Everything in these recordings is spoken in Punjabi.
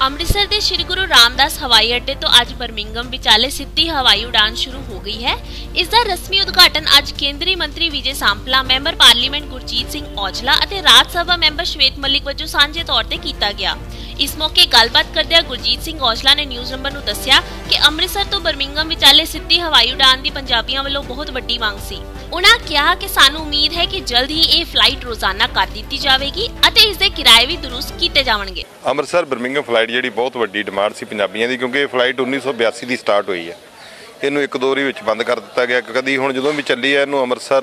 ਅੰਮ੍ਰਿਤਸਰ ਦੇ ਸ਼੍ਰੀ ਗੁਰੂ ਰਾਮਦਾਸ ਹਵਾਈ ਅੱਡੇ ਤੋਂ ਅੱਜ ਬਰਮਿੰਘਮ ਵਿਚਾਲੇ ਸਿੱਧੀ ਹਵਾਈ ਉਡਾਨ ਸ਼ੁਰੂ ਹੋ ਗਈ ਹੈ। ਇਸ ਦਾ ਰਸਮੀ ਉਦਘਾਟਨ ਅੱਜ ਕੇਂਦਰੀ ਮੰਤਰੀ ਵਿਜੇ ਸਾਂਪਲਾ, ਮੈਂਬਰ ਪਾਰਲੀਮੈਂਟ ਗੁਰਜੀਤ ਸਿੰਘ ਔਜਲਾ ਅਤੇ ਰਾਜ ਸਭਾ ਮੈਂਬਰ ਸ਼ਵੇਤ ਮਲਿਕ ਵਜੋਂ ਸਾਂਝੇ ਤੌਰ ਤੇ ਕੀਤਾ ਗਿਆ। ਇਸ ਮੌਕੇ ਗੱਲਬਾਤ ਕਰਦਿਆਂ ਗੁਰਜੀਤ ਸਿੰਘ ਔਜਲਾ ਨੇ ਨਿਊਜ਼ ਨੰਬਰ ਨੂੰ ਦੱਸਿਆ ਕਿ ਅੰਮ੍ਰਿਤਸਰ ਤੋਂ ਬਰਮਿੰਘਮ ਵਿਚਾਲੇ ਸਿੱਧੀ ਹਵਾਈ ਉਡਾਨ ਦੀ ਪੰਜਾਬੀਆਂ ਵੱਲੋਂ ਬਹੁਤ ਵੱਡੀ ਮੰਗ ਸੀ। उन्होंने कहा कि सानू उम्मीद है कि जल्द ही ये फ्लाइट रोजाना कर दी जाएगी ਅਤੇ ਇਸ ਦੇ ਕਿਰਾਏ ਵੀ दुरुस्त ਕੀਤੇ ਜਾਣਗੇ। ਅੰਮ੍ਰਿਤਸਰ ਬਰਮਿੰਘਮ ਫਲਾਈਟ ਜਿਹੜੀ ਬਹੁਤ ਵੱਡੀ ਡਿਮਾਂਡ ਸੀ ਪੰਜਾਬੀਆਂ ਦੀ, ਕਿਉਂਕਿ ਇਹ ਫਲਾਈਟ 1982 ਦੀ ਸਟਾਰਟ ਹੋਈ ਹੈ। ਇਹਨੂੰ ਇੱਕ ਦੋ ਵਾਰੀ ਵਿੱਚ ਬੰਦ ਕਰ ਦਿੱਤਾ ਗਿਆ। ਕਦੀ ਹੁਣ ਜਦੋਂ ਵੀ ਚੱਲੀ ਹੈ ਇਹਨੂੰ ਅੰਮ੍ਰਿਤਸਰ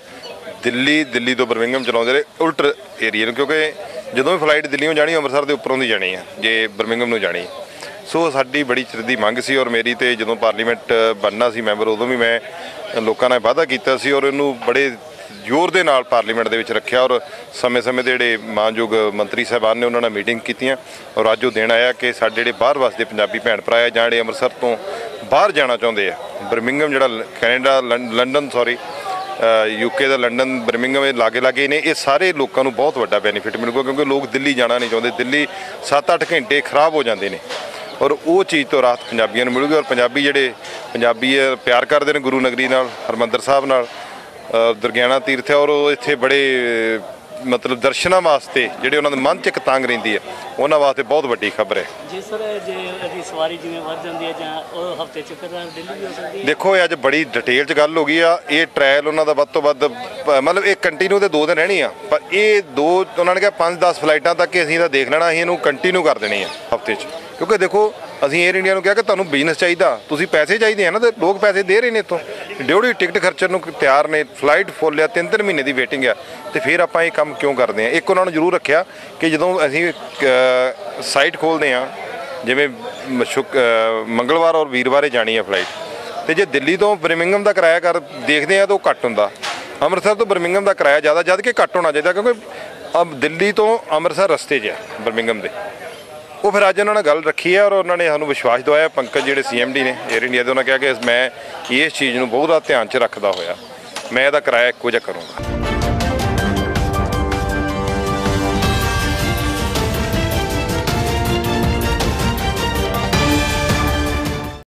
ਦਿੱਲੀ ਤੋਂ ਬਰਮਿੰਘਮ ਚਲਾਉਂਦੇ ਰਹੇ ਉਲਟ ਏਰੀਆ ਨੂੰ, ਕਿਉਂਕਿ ਜਦੋਂ ਵੀ ਫਲਾਈਟ ਦਿੱਲੀੋਂ ਜਾਣੀ ਅੰਮ੍ਰਿਤਸਰ ਦੇ ਉੱਪਰੋਂ ਦੀ ਜਾਣੀ ਹੈ ਜੇ ਬਰਮਿੰਘਮ ਨੂੰ ਜਾਣੀ। ਸੋ ਸਾਡੀ ਬੜੀ ਚਿਰ ਦੀ ਮੰਗ ਸੀ ਔਰ ਮੇਰੀ ਤੇ ਜਦੋਂ ਪਾਰਲੀਮੈਂਟ ਬਣਨਾ ਸੀ ਮੈਂਬਰ ਉਦੋਂ ਵੀ ਮੈਂ ਲੋਕਾਂ ਨਾਲ ਵਾਅਦਾ ਕੀਤਾ ਸੀ ਔਰ ਇਹਨੂੰ ਬੜੇ ਜ਼ੋਰ ਦੇ ਨਾਲ ਪਾਰਲੀਮੈਂਟ ਦੇ ਵਿੱਚ ਰੱਖਿਆ ਔਰ ਸਮੇਂ-ਸਮੇਂ ਦੇ ਜਿਹੜੇ ਮਾਨਯੋਗ ਮੰਤਰੀ ਸਾਹਿਬਾਨ ਨੇ ਉਹਨਾਂ ਨਾਲ ਮੀਟਿੰਗ ਕੀਤੀਆਂ ਔਰ ਅੱਜ ਉਹ ਦਿਨ ਆਇਆ ਕਿ ਸਾਡੇ ਜਿਹੜੇ ਬਾਹਰ ਵਸਦੇ ਪੰਜਾਬੀ ਭੈਣ ਭਰਾ ਆ ਜਾਂ ਜਿਹੜੇ ਅੰਮ੍ਰਿਤਸਰ ਤੋਂ ਬਾਹਰ ਜਾਣਾ ਚਾਹੁੰਦੇ ਆ, ਬਰਮਿੰਘਮ ਜਿਹੜਾ ਕੈਨੇਡਾ ਲੰਡਨ UK ਦਾ ਲੰਡਨ ਬਰਮਿੰਘਮ ਇਹ ਲਾਗੇ ਨੇ, ਇਹ ਸਾਰੇ ਲੋਕਾਂ ਨੂੰ ਬਹੁਤ ਵੱਡਾ ਬੈਨੀਫਿਟ ਮਿਲੂਗਾ ਕਿਉਂਕਿ ਲੋਕ ਦਿੱਲੀ ਜਾਣਾ ਨਹੀਂ ਚਾਹੁੰਦੇ। ਦਿੱਲੀ 7-8 ਘੰਟੇ ਖਰਾਬ ਹੋ ਜਾਂਦੇ ਨੇ ਔਰ ਉਹ ਚੀਜ਼ ਤੋਂ ਰਾਹਤ ਪੰਜਾਬੀਆਂ ਨੂੰ ਮਿਲੂਗੀ। ਔਰ ਪੰਜਾਬੀ ਪਿਆਰ ਕਰਦੇ ਨੇ ਗੁਰੂ ਨਗਰੀ ਨਾਲ, ਹਰਿਮੰਦਰ ਸਾਹਿਬ ਨਾਲ, ਦੁਰਗਿਆਣਾ ਤੀਰਥ ਔਰ ਉਹ ਇੱਥੇ ਬੜੇ ਮਤਲਬ ਦਰਸ਼ਨਾਂ ਵਾਸਤੇ ਜਿਹੜੇ ਉਹਨਾਂ ਦੇ ਮਨ 'ਚ ਇੱਕ ਤੰਗ ਰਹਿੰਦੀ ਹੈ ਉਹਨਾਂ ਵਾਸਤੇ ਬਹੁਤ ਵੱਡੀ ਖਬਰ ਹੈ। ਜੀ ਸਰ, ਜੇ ਇਹਦੀ ਸਵਾਰੀ ਜਿਵੇਂ ਵੱਧ ਜਾਂਦੀ ਹੈ ਜਾਂ ਉਹ ਹਫ਼ਤੇ 'ਚ ਫਿਰ ਦਿੱਲੀ ਵੀ ਹੋ ਸਕਦੀ ਹੈ? ਦੇਖੋ ਇਹ ਅੱਜ ਬੜੀ ਡਿਟੇਲ 'ਚ ਗੱਲ ਹੋ ਗਈ ਆ। ਇਹ ਟ੍ਰਾਇਲ ਉਹਨਾਂ ਦਾ ਵੱਧ ਤੋਂ ਵੱਧ ਮਤਲਬ ਇਹ ਕੰਟੀਨਿਊ ਤੇ 2 ਦਿਨ ਰਹਿਣੀ ਆ, ਪਰ ਇਹ ਉਹਨਾਂ ਨੇ ਕਿਹਾ 5-10 ਫਲਾਈਟਾਂ ਤੱਕ ਅਸੀਂ ਇਹਦਾ ਦੇਖ ਲੈਣਾ, ਅਸੀਂ ਇਹਨੂੰ ਕੰਟੀਨਿਊ ਕਰ ਦੇਣੀ ਆ ਹਫ਼ਤੇ 'ਚ। ਕਿਉਂਕਿ ਦੇਖੋ ਅਸੀਂ ਏਅਰ ਇੰਡੀਆ ਨੂੰ ਕਿਹਾ ਕਿ ਤੁਹਾਨੂੰ ਬਿਜ਼ਨਸ ਚਾਹੀਦਾ, ਤੁਸੀਂ ਪੈਸੇ ਚਾਹੀਦੇ ਆ ਨਾ, ਤੇ ਲੋਕ ਪੈਸੇ ਦੇ ਰਹੇ ਨੇ ਇੱਥੋਂ ਡਿਊਟੀ ਟਿਕਟ ਖਰਚਣ ਨੂੰ ਤਿਆਰ ਨੇ। ਫਲਾਈਟ ਫੁੱਲ ਆ, 3-3 ਮਹੀਨੇ ਦੀ ਵੇਟਿੰਗ ਆ, ਤੇ ਫਿਰ ਆਪਾਂ ਇਹ ਕੰਮ ਕਿਉਂ ਕਰਦੇ ਆ? ਇੱਕ ਉਹਨਾਂ ਨੂੰ ਜ਼ਰੂਰ ਰੱਖਿਆ ਕਿ ਜਦੋਂ ਅਸੀਂ ਸਾਈਟ ਖੋਲ੍ਹਦੇ ਹਾਂ ਜਿਵੇਂ ਮੰਗਲਵਾਰ ਔਰ ਵੀਰਵਾਰੇ ਜਾਣੀ ਆ ਫਲਾਈਟ, ਅਤੇ ਜੇ ਦਿੱਲੀ ਤੋਂ ਬਰਮਿੰਘਮ ਦਾ ਕਿਰਾਇਆ ਦੇਖਦੇ ਆ ਤਾਂ ਉਹ ਘੱਟ ਹੁੰਦਾ, ਅੰਮ੍ਰਿਤਸਰ ਤੋਂ ਬਰਮਿੰਘਮ ਦਾ ਕਿਰਾਇਆ ਜ਼ਿਆਦਾ, ਜਦ ਕਿ ਘੱਟ ਹੋਣਾ ਚਾਹੀਦਾ ਕਿਉਂਕਿ ਦਿੱਲੀ ਤੋਂ ਅੰਮ੍ਰਿਤਸਰ ਰਸਤੇ 'ਚ ਆ ਬਰਮਿੰਘਮ ਦੇ। ਉਹ ਫਿਰ ਅੱਜ ਉਹਨਾਂ ਨੇ ਗੱਲ ਰੱਖੀ ਹੈ ਔਰ ਉਹਨਾਂ ਨੇ ਸਾਨੂੰ ਵਿਸ਼ਵਾਸ ਦਵਾਇਆ, ਪੰਕਜ ਜਿਹੜੇ CMD ਨੇ ਏਅਰ ਇੰਡੀਆ ਦੇ, ਉਹਨਾਂ ਕਿਹਾ ਕਿ ਮੈਂ ਇਸ ਚੀਜ਼ ਨੂੰ ਬਹੁਤ ਧਿਆਨ 'ਚ ਰੱਖਦਾ ਹੋਇਆ ਮੈਂ ਇਹਦਾ ਕਿਰਾਇਆ ਇੱਕੋ ਜਿਹਾ ਕਰੂੰਗਾ।